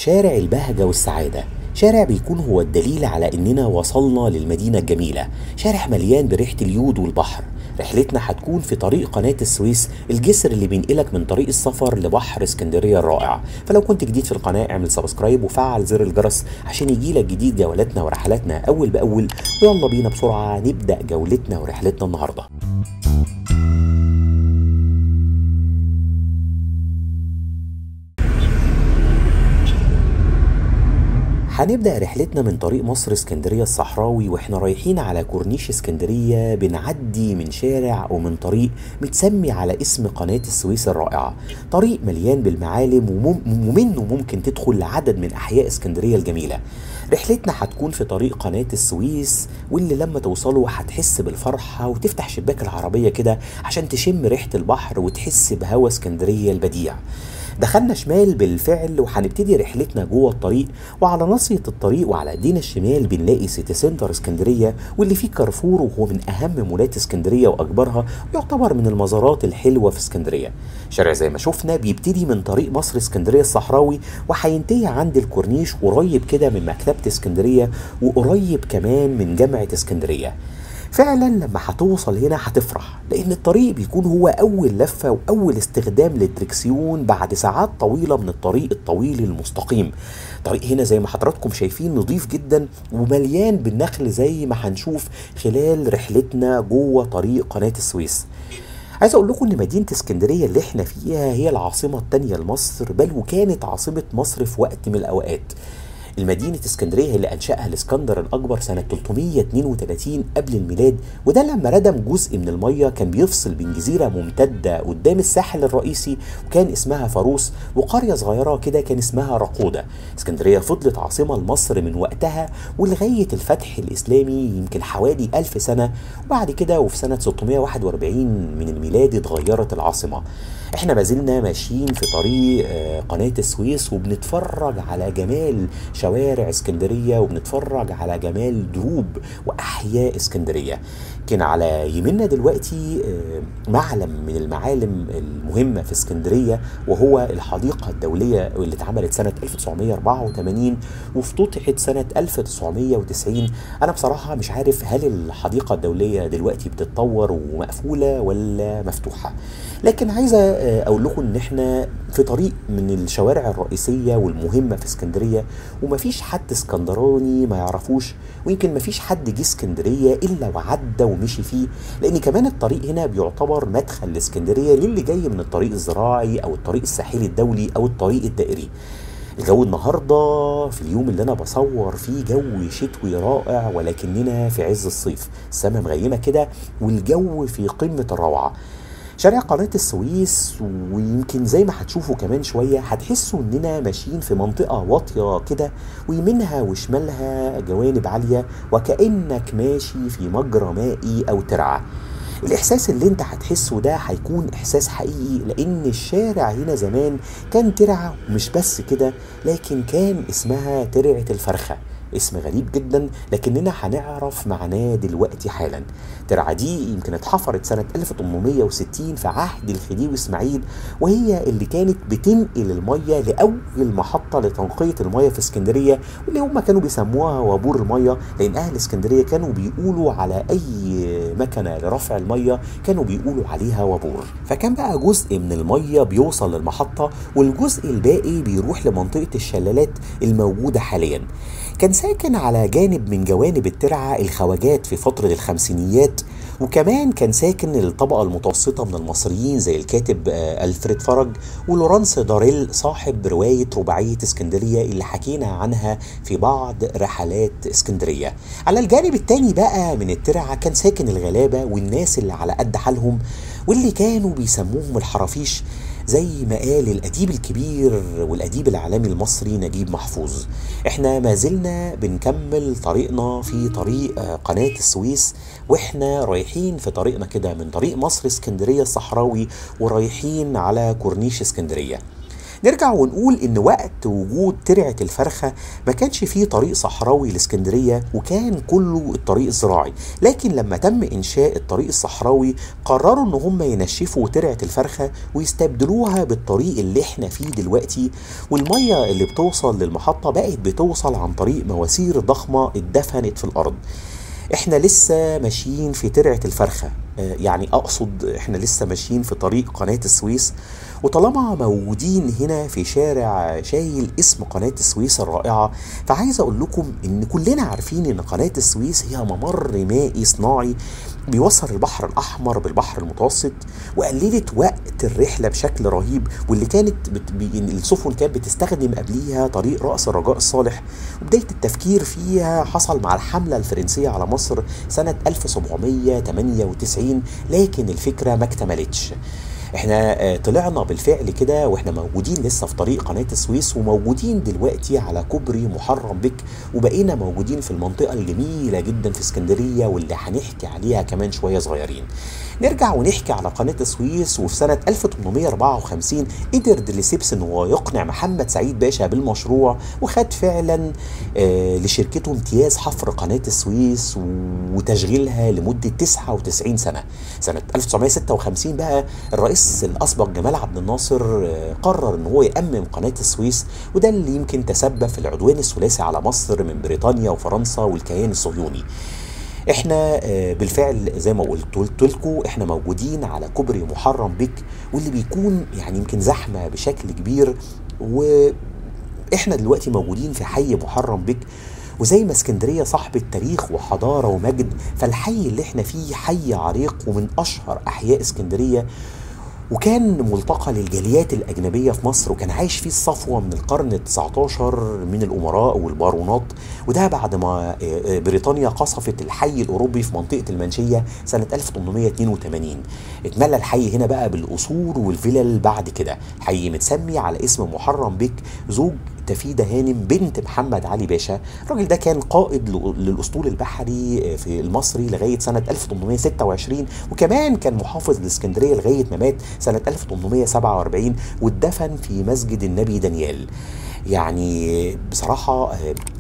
شارع البهجة والسعادة، شارع بيكون هو الدليل على إننا وصلنا للمدينة الجميلة. شارع مليان بريحة اليود والبحر. رحلتنا هتكون في طريق قناة السويس، الجسر اللي بينقلك من طريق السفر لبحر اسكندرية الرائع. فلو كنت جديد في القناة اعمل سبسكرايب وفعل زر الجرس عشان يجيلك جديد جولاتنا ورحلاتنا أول بأول. ويلا بينا بسرعة نبدأ جولتنا ورحلتنا النهاردة. هنبدأ رحلتنا من طريق مصر اسكندرية الصحراوي، واحنا رايحين على كورنيش اسكندرية بنعدي من شارع ومن طريق متسمي على اسم قناة السويس الرائعة. طريق مليان بالمعالم ومنه ممكن تدخل لعدد من أحياء اسكندرية الجميلة. رحلتنا هتكون في طريق قناة السويس، واللي لما توصلوا هتحس بالفرحة وتفتح شباك العربية كده عشان تشم ريحة البحر وتحس بهوا اسكندرية البديع. دخلنا شمال بالفعل وهنبتدي رحلتنا جوه الطريق، وعلى ناصية الطريق وعلى ايدينا الشمال بنلاقي سيتي سنتر اسكندرية، واللي فيه كارفور وهو من اهم مولات اسكندرية واكبرها، ويعتبر من المزارات الحلوة في اسكندرية. شارع زي ما شفنا بيبتدي من طريق مصر اسكندرية الصحراوي وهينتهي عند الكورنيش، قريب كده من مكتبة اسكندرية وقريب كمان من جامعة اسكندرية. فعلا لما هتوصل هنا هتفرح، لان الطريق بيكون هو اول لفة واول استخدام للدركسيون بعد ساعات طويلة من الطريق الطويل المستقيم. طريق هنا زي ما حضراتكم شايفين نظيف جدا ومليان بالنخل زي ما هنشوف خلال رحلتنا جوه طريق قناة السويس. عايز اقول لكم ان مدينة اسكندرية اللي احنا فيها هي العاصمة التانية لمصر، بل وكانت عاصمة مصر في وقت من الاوقات. المدينة اسكندرية اللي أنشأها الإسكندر الأكبر سنة 332 قبل الميلاد، وده لما ردم جزء من المية كان بيفصل بين جزيرة ممتدة قدام الساحل الرئيسي وكان اسمها فاروس، وقرية صغيرة كده كان اسمها رقودة. اسكندرية فضلت عاصمة لمصر من وقتها ولغاية الفتح الإسلامي يمكن حوالي 1000 سنة، وبعد كده وفي سنة 641 من الميلاد اتغيرت العاصمة. احنا ما زلنا ماشيين في طريق قناة السويس وبنتفرج على جمال شوارع اسكندرية وبنتفرج على جمال دروب وأحياء اسكندرية. كان على يمنا دلوقتي معلم من المعالم المهمة في اسكندرية، وهو الحديقة الدولية اللي اتعملت سنة 1984 وافتتحت سنة 1990. أنا بصراحة مش عارف هل الحديقة الدولية دلوقتي بتتطور ومقفولة ولا مفتوحة، لكن عايزة أقول لكم إن إحنا في طريق من الشوارع الرئيسية والمهمة في اسكندرية، ومفيش حد اسكندراني ما يعرفوش، ويمكن مفيش حد جه اسكندرية إلا وعدى ومشي فيه، لأن كمان الطريق هنا بيعتبر مدخل لاسكندرية للي جاي من الطريق الزراعي أو الطريق الساحلي الدولي أو الطريق الدائري. الجو النهاردة في اليوم اللي أنا بصور فيه جو شتوي رائع، ولكننا في عز الصيف، السماء مغيمة كده والجو في قمة الروعة. شارع قناة السويس، ويمكن زي ما هتشوفوا كمان شوية هتحسوا اننا ماشيين في منطقة واطية كده، ويمينها وشمالها جوانب عالية وكأنك ماشي في مجرى مائي او ترعة. الاحساس اللي انت هتحسه ده هيكون احساس حقيقي، لان الشارع هنا زمان كان ترعة، ومش بس كده لكن كان اسمها ترعة الفرخة. اسم غريب جدا لكننا هنعرف معناه دلوقتي حالا. الترعة دي يمكن اتحفرت سنة 1860 في عهد الخديوي اسماعيل، وهي اللي كانت بتنقل المية لأول محطة لتنقية المية في اسكندرية، واللي هم كانوا بيسموها وابور المية، لأن أهل اسكندرية كانوا بيقولوا على أي مكنة لرفع المية كانوا بيقولوا عليها وابور. فكان بقى جزء من المية بيوصل للمحطة، والجزء الباقي بيروح لمنطقة الشلالات الموجودة حاليا. كان ساكن على جانب من جوانب الترعة الخواجات في فترة الخمسينيات، وكمان كان ساكن الطبقة المتوسطة من المصريين زي الكاتب ألفريد فرج ولورانس داريل صاحب رواية رباعية اسكندرية اللي حكينا عنها في بعض رحلات اسكندرية. على الجانب التاني بقى من الترعة كان ساكن الغلابة والناس اللي على قد حالهم، واللي كانوا بيسموهم الحرافيش، زي ما قال الأديب الكبير والأديب العالمي المصري نجيب محفوظ. احنا ما زلنا بنكمل طريقنا في طريق قناة السويس، واحنا رايحين في طريقنا كده من طريق مصر اسكندرية الصحراوي ورايحين على كورنيش اسكندرية. نرجع ونقول ان وقت وجود ترعة الفرخة ما كانش فيه طريق صحراوي لاسكندرية، وكان كله الطريق الزراعي. لكن لما تم انشاء الطريق الصحراوي قرروا ان هم ينشفوا ترعة الفرخة ويستبدلوها بالطريق اللي احنا فيه دلوقتي، والمية اللي بتوصل للمحطة بقت بتوصل عن طريق مواسير ضخمة اتدفنت في الارض. احنا لسه ماشيين في ترعة الفرخة، يعني اقصد احنا لسه ماشيين في طريق قناة السويس. وطالما موجودين هنا في شارع شايل اسم قناة السويس الرائعة، فعايز اقول لكم ان كلنا عارفين ان قناة السويس هي ممر مائي صناعي بيوصل البحر الاحمر بالبحر المتوسط، وقللت وقت الرحلة بشكل رهيب. واللي كانت السفن كانت بتستخدم قبليها طريق رأس الرجاء الصالح، وبداية التفكير فيها حصل مع الحملة الفرنسية على مصر سنة 1798، لكن الفكرة ما اكتملتش. احنا طلعنا بالفعل كده واحنا موجودين لسه في طريق قناة السويس، وموجودين دلوقتي على كوبري محرم بك، وبقينا موجودين في المنطقة الجميلة جدا في اسكندرية واللي هنحكي عليها كمان شوية صغيرين. نرجع ونحكي على قناة السويس. وفي سنة 1854 قدر ديليسيبس ان هو يقنع محمد سعيد باشا بالمشروع، وخد فعلا لشركته امتياز حفر قناة السويس وتشغيلها لمدة 99 سنة. سنة 1956 بقى الرئيس الأسبق جمال عبد الناصر قرر ان هو يأمم قناة السويس، وده اللي يمكن تسبب في العدوان الثلاثي على مصر من بريطانيا وفرنسا والكيان الصهيوني. احنا بالفعل زي ما قلت لكم احنا موجودين على كوبري محرم بك، واللي بيكون يعني يمكن زحمة بشكل كبير. واحنا دلوقتي موجودين في حي محرم بك، وزي ما اسكندرية صاحبة تاريخ وحضارة ومجد، فالحي اللي احنا فيه حي عريق ومن أشهر أحياء اسكندرية، وكان ملتقى للجاليات الأجنبية في مصر، وكان عايش فيه الصفوة من القرن ال19 من الأمراء والبارونات. وده بعد ما بريطانيا قصفت الحي الأوروبي في منطقة المنشية سنة 1882. اتملى الحي هنا بقى بالقصور والفلل. بعد كده حي متسمي على اسم محرم بك، زوج تفيدة هانم بنت محمد علي باشا. الراجل ده كان قائد للأسطول البحري في المصري لغاية سنة 1826، وكمان كان محافظ لإسكندرية لغاية ما مات سنة 1847، واتدفن في مسجد النبي دانيال. يعني بصراحة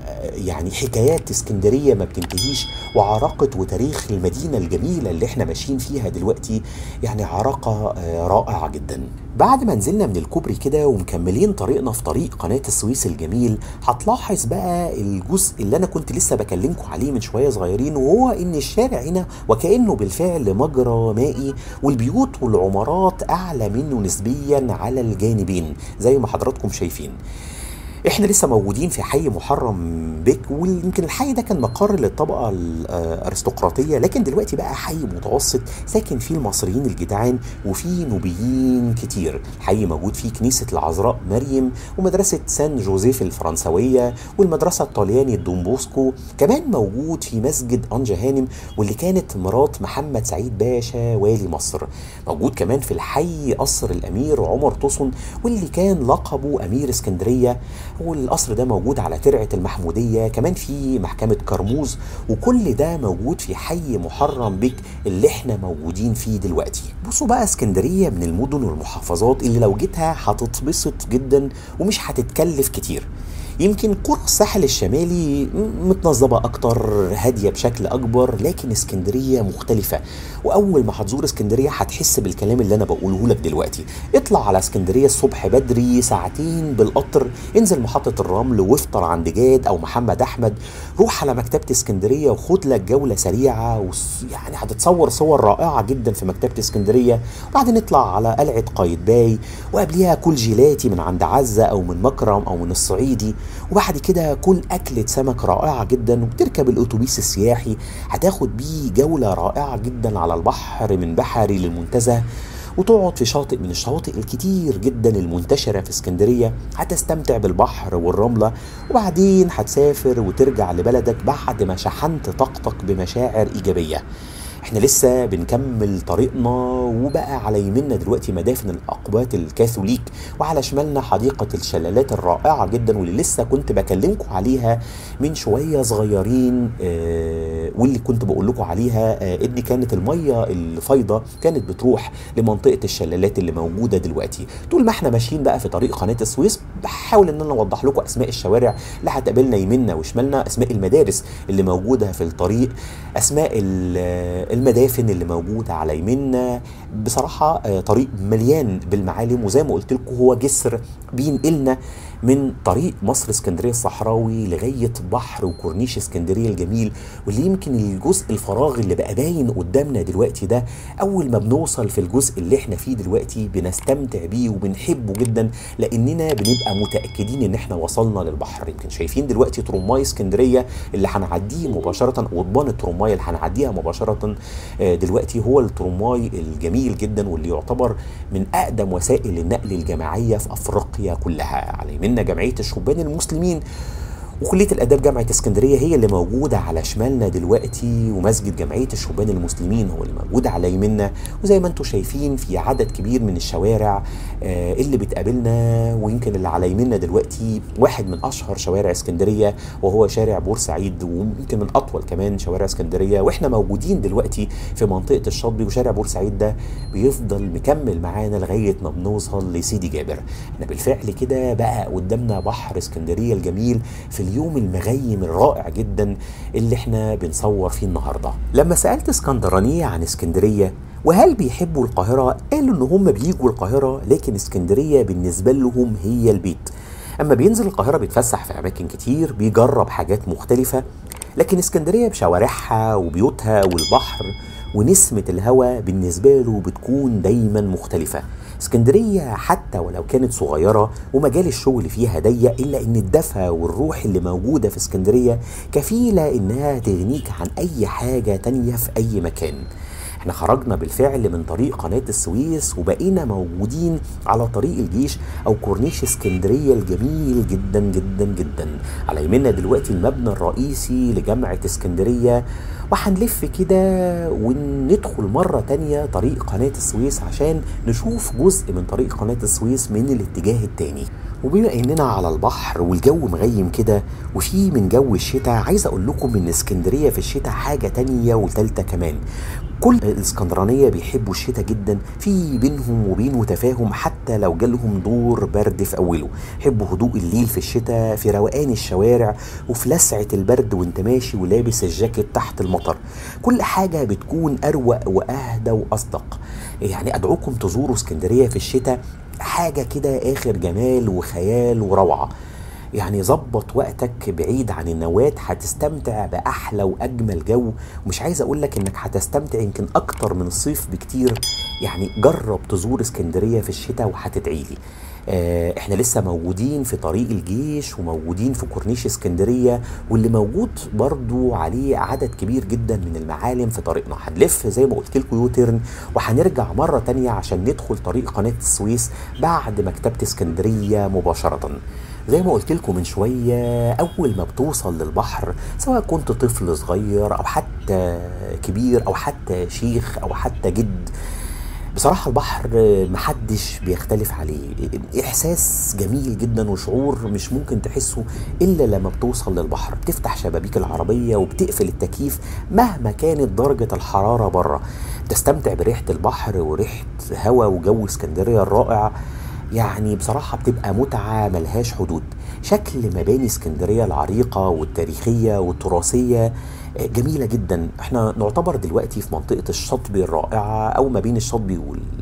يعني حكايات اسكندرية ما بتنتهيش، وعراقة وتاريخ المدينة الجميلة اللي احنا ماشيين فيها دلوقتي يعني عراقة رائعة جدا. بعد ما نزلنا من الكوبري كده ومكملين طريقنا في طريق قناة السويس الجميل، هتلاحظ بقى الجزء اللي انا كنت لسه بكلمكم عليه من شوية صغيرين، وهو ان الشارع هنا وكأنه بالفعل مجرى مائي، والبيوت والعمارات اعلى منه نسبيا على الجانبين زي ما حضراتكم شايفين. احنا لسه موجودين في حي محرم بك، ويمكن الحي ده كان مقر للطبقه الارستقراطيه، لكن دلوقتي بقى حي متوسط ساكن فيه المصريين الجدعان وفيه نوبيين كتير. حي موجود فيه كنيسه العذراء مريم، ومدرسه سان جوزيف الفرنسويه، والمدرسه الطلياني الدون بوسكو. كمان موجود في مسجد انجا هانم، واللي كانت مرات محمد سعيد باشا والي مصر. موجود كمان في الحي قصر الامير عمر طوسن، واللي كان لقبه امير اسكندريه، والقصر ده موجود على ترعة المحمودية. كمان في محكمة كرموز، وكل ده موجود في حي محرم بك اللي احنا موجودين فيه دلوقتي. بصوا بقى، اسكندرية من المدن والمحافظات اللي لو جيتها هتتبسط جدا ومش هتتكلف كتير. يمكن قرى الساحل الشمالي متنظمة أكتر، هادية بشكل أكبر، لكن اسكندرية مختلفة. وأول ما هتزور اسكندرية هتحس بالكلام اللي أنا بقوله لك دلوقتي. اطلع على اسكندرية الصبح بدري ساعتين بالقطر، انزل محطة الرمل وافطر عند جاد أو محمد أحمد، روح على مكتبة اسكندرية وخد لك جولة سريعة، يعني هتتصور صور رائعة جدا في مكتبة اسكندرية. وبعدين اطلع على قلعة قايتباي، وقبليها كل جيلاتي من عند عزة أو من مكرم أو من الصعيدي، وبعد كده كل أكلة سمك رائعة جدا، وتركب الأتوبيس السياحي هتاخد بيه جولة رائعة جدا على البحر من بحري للمنتزه، وتقعد في شاطئ من الشواطئ الكتير جدا المنتشرة في اسكندرية. هتستمتع بالبحر والرملة، وبعدين هتسافر وترجع لبلدك بعد ما شحنت طاقتك بمشاعر إيجابية. احنا لسه بنكمل طريقنا، وبقى على يميننا دلوقتي مدافن الأقباط الكاثوليك، وعلى شمالنا حديقة الشلالات الرائعة جدا واللي لسه كنت بكلمكم عليها من شوية صغيرين، واللي كنت بقول لكم عليها ان كانت المية الفايضة كانت بتروح لمنطقة الشلالات اللي موجودة دلوقتي. طول ما احنا ماشيين بقى في طريق قناة السويس بحاول ان انا اوضح لكم اسماء الشوارع اللي هتقابلنا يميننا وشمالنا، اسماء المدارس اللي موجودة في الطريق، اسماء المدافن اللي موجودة على يميننا. بصراحة طريق مليان بالمعالم، وزي ما قلت لكم هو جسر بينقلنا من طريق مصر اسكندريه الصحراوي لغايه بحر وكورنيش اسكندريه الجميل، واللي يمكن الجزء الفراغ اللي بقى باين قدامنا دلوقتي ده اول ما بنوصل في الجزء اللي احنا فيه دلوقتي بنستمتع بيه وبنحبه جدا، لاننا بنبقى متاكدين ان احنا وصلنا للبحر. يمكن شايفين دلوقتي ترماي اسكندريه اللي هنعديه مباشره، قضبان الترماي اللي هنعديها مباشره دلوقتي هو الترماي الجميل جدا، واللي يعتبر من اقدم وسائل النقل الجماعيه في افريقيا كلها. على يميننا جمعيه الشبان المسلمين، وكلية الآداب جامعة اسكندرية هي اللي موجودة على شمالنا دلوقتي، ومسجد جمعية الشبان المسلمين هو اللي موجود على يميننا. وزي ما انتم شايفين في عدد كبير من الشوارع اللي بتقابلنا، ويمكن اللي على يميننا دلوقتي واحد من أشهر شوارع اسكندرية وهو شارع بورسعيد، ويمكن من أطول كمان شوارع اسكندرية. واحنا موجودين دلوقتي في منطقة الشاطبي، وشارع بورسعيد ده بيفضل مكمل معانا لغاية ما بنوصل لسيدي جابر. احنا بالفعل كده بقى قدامنا بحر اسكندرية الجميل في اليوم المغيم الرائع جدا اللي احنا بنصور فيه النهارده. لما سألت اسكندرانية عن اسكندرية وهل بيحبوا القاهرة، قالوا ان هم بيجوا القاهرة لكن اسكندرية بالنسبة لهم هي البيت. اما بينزل القاهرة بيتفسح في اماكن كتير، بيجرب حاجات مختلفة، لكن اسكندرية بشوارعها وبيوتها والبحر ونسمة الهواء بالنسبة له بتكون دايما مختلفة. اسكندرية حتى ولو كانت صغيرة ومجال الشغل فيها ضيق، إلا إن الدفى والروح اللي موجودة في اسكندرية كفيلة إنها تغنيك عن أي حاجة تانية في أي مكان. احنا خرجنا بالفعل من طريق قناة السويس وبقينا موجودين على طريق الجيش او كورنيش اسكندرية الجميل جدا جدا جدا. على يميننا دلوقتي المبنى الرئيسي لجامعة اسكندرية، وهنلف كده وندخل مرة تانية طريق قناة السويس عشان نشوف جزء من طريق قناة السويس من الاتجاه التاني. وبما اننا على البحر والجو مغيم كده وفي من جو الشتاء، عايز اقول لكم ان اسكندرية في الشتاء حاجة تانية وتالتة كمان. كل الاسكندرانية بيحبوا الشتاء جدا، في بينهم وبينه تفاهم حتى لو جالهم دور برد في اوله. يحبوا هدوء الليل في الشتاء، في روقان الشوارع، وفي لسعة البرد وانت ماشي ولابس الجاكيت تحت المطر. كل حاجة بتكون اروق واهدى واصدق. يعني ادعوكم تزوروا اسكندرية في الشتاء، حاجة كده آخر جمال وخيال وروعة. يعني ظبط وقتك بعيد عن النوات، هتستمتع بأحلى وأجمل جو، ومش عايز أقولك إنك هتستمتع يمكن أكتر من الصيف بكتير. يعني جرب تزور اسكندرية في الشتاء وهتدعيلي. احنا لسه موجودين في طريق الجيش وموجودين في كورنيش اسكندرية، واللي موجود برضو عليه عدد كبير جدا من المعالم في طريقنا. هنلف زي ما قلت لكم يوتيرن وهنرجع مرة تانية عشان ندخل طريق قناة السويس بعد مكتبة اسكندرية مباشرة. زي ما قلت لكم من شوية، أول ما بتوصل للبحر سواء كنت طفل صغير أو حتى كبير أو حتى شيخ أو حتى جد، بصراحة البحر محدش بيختلف عليه. إحساس جميل جدا وشعور مش ممكن تحسه إلا لما بتوصل للبحر. بتفتح شبابيك العربية وبتقفل التكييف مهما كانت درجة الحرارة بره، بتستمتع بريحة البحر وريحة هوا وجو اسكندرية الرائع. يعني بصراحة بتبقى متعة ملهاش حدود. شكل مباني اسكندرية العريقة والتاريخية والتراثية جميلة جدا. احنا نعتبر دلوقتي في منطقة الشاطبي الرائعة، او ما بين الشاطبي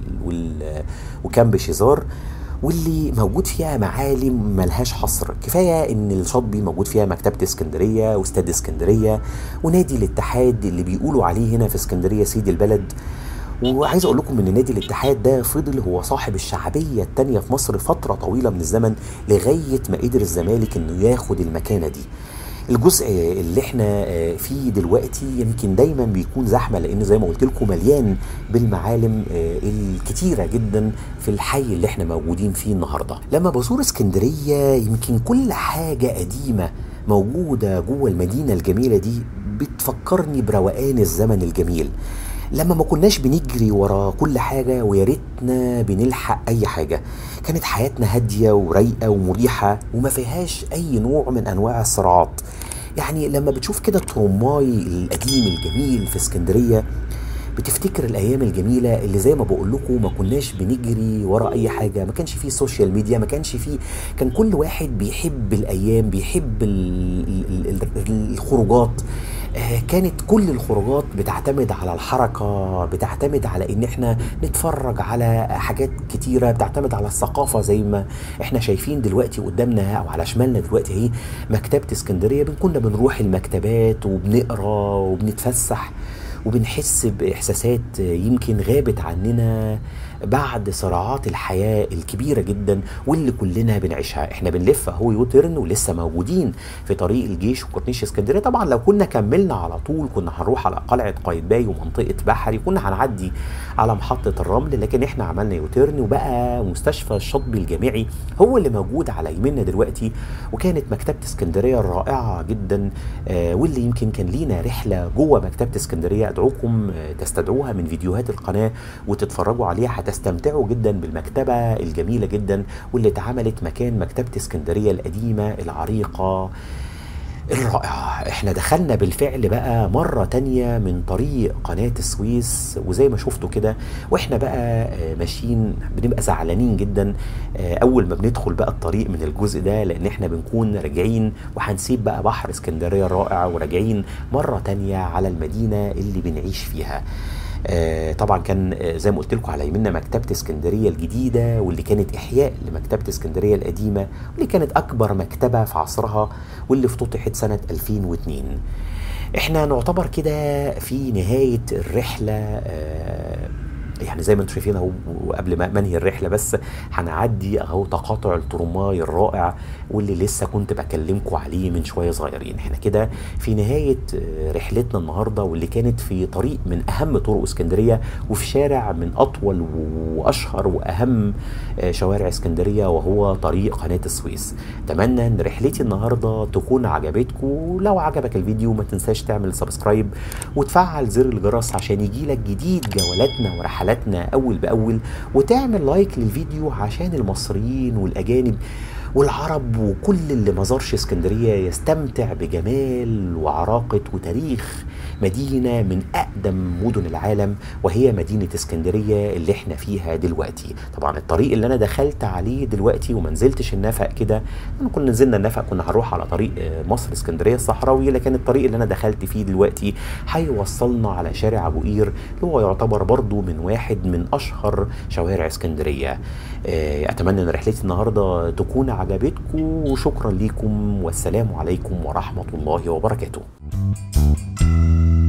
وكامب شيزار، واللي موجود فيها معالم ملهاش حصر. كفاية ان الشاطبي موجود فيها مكتبة اسكندرية واستاد اسكندرية ونادي الاتحاد اللي بيقولوا عليه هنا في اسكندرية سيد البلد. وعايز اقول لكم ان نادي الاتحاد ده فضل هو صاحب الشعبية التانية في مصر فترة طويلة من الزمن، لغاية ما قدر الزمالك انه ياخد المكانة دي. الجزء اللي احنا فيه دلوقتي يمكن دايما بيكون زحمه، لان زي ما قلت لكم مليان بالمعالم الكتيره جدا في الحي اللي احنا موجودين فيه النهارده. لما بزور اسكندريه يمكن كل حاجه قديمه موجوده جوه المدينه الجميله دي بتفكرني بروقان الزمن الجميل. لما ما كناش بنجري ورا كل حاجة ويا ريتنا بنلحق أي حاجة. كانت حياتنا هادية ورايقة ومريحة وما فيهاش أي نوع من أنواع الصراعات. يعني لما بتشوف كده الترماي القديم الجميل في اسكندرية بتفتكر الايام الجميله اللي زي ما بقول لكم ما كناش بنجري ورا اي حاجه، ما كانش فيه سوشيال ميديا، ما كانش فيه، كان كل واحد بيحب الايام، بيحب الخروجات. كانت كل الخروجات بتعتمد على الحركه، بتعتمد على ان احنا نتفرج على حاجات كتيره، بتعتمد على الثقافه زي ما احنا شايفين دلوقتي قدامنا او على شمالنا دلوقتي اهي مكتبه اسكندريه. كنا بنروح المكتبات وبنقرا وبنتفسح وبنحس بإحساسات يمكن غابت عننا بعد صراعات الحياة الكبيرة جدا واللي كلنا بنعيشها. احنا بنلف اهو يوترن ولسه موجودين في طريق الجيش وكورنيش اسكندرية. طبعا لو كنا كملنا على طول كنا هنروح على قلعة قايتباي ومنطقة بحري، كنا هنعدي على محطة الرمل، لكن احنا عملنا يوترن وبقى مستشفى الشاطبي الجامعي هو اللي موجود على يميننا دلوقتي. وكانت مكتبة اسكندرية رائعة جدا، واللي يمكن كان لينا رحلة جوه مكتبة اسكندرية ادعوكم تستدعوها من فيديوهات القناة وتتفرجوا عليها، هتستمتعوا جدا بالمكتبة الجميلة جدا واللي اتعملت مكان مكتبة اسكندرية القديمة العريقة الرائعة. احنا دخلنا بالفعل بقى مرة تانية من طريق قناة السويس، وزي ما شفتوا كده واحنا بقى ماشيين بنبقى زعلانين جدا اول ما بندخل بقى الطريق من الجزء ده، لان احنا بنكون راجعين وهنسيب بقى بحر اسكندرية الرائع وراجعين مرة تانية على المدينة اللي بنعيش فيها. طبعا كان زي ما قلت لكم على يمنا مكتبة اسكندرية الجديدة واللي كانت إحياء لمكتبة اسكندرية القديمة واللي كانت أكبر مكتبة في عصرها واللي افتتحت سنة 2002. احنا نعتبر كده في نهاية الرحلة، يعني زي ما انتم شايفين اهو. قبل ما انهي الرحله بس هنعدي اهو تقاطع الترماي الرائع واللي لسه كنت بكلمكم عليه من شويه صغيرين. احنا كده في نهايه رحلتنا النهارده واللي كانت في طريق من اهم طرق اسكندريه وفي شارع من اطول واشهر واهم شوارع اسكندريه وهو طريق قناه السويس. اتمنى ان رحلتي النهارده تكون عجبتكم. لو عجبك الفيديو ما تنساش تعمل سبسكرايب وتفعل زر الجرس عشان يجيلك جديد جولاتنا ورحلاتنا أول بأول، وتعمل لايك للفيديو عشان المصريين والأجانب والعرب وكل اللي ما زارش اسكندرية يستمتع بجمال وعراقة وتاريخ مدينة من أقدم مدن العالم وهي مدينة اسكندرية اللي احنا فيها دلوقتي. طبعا الطريق اللي أنا دخلت عليه دلوقتي وما نزلتش النفق كده، لما كنا نزلنا النفق كنا هنروح على طريق مصر اسكندرية الصحراوي، لكن الطريق اللي أنا دخلت فيه دلوقتي هيوصلنا على شارع أبو قير اللي هو يعتبر برضو من واحد من أشهر شوارع اسكندرية. أتمنى أن رحلتي النهاردة تكون عجبتكم وشكرا لكم والسلام عليكم ورحمة الله وبركاته.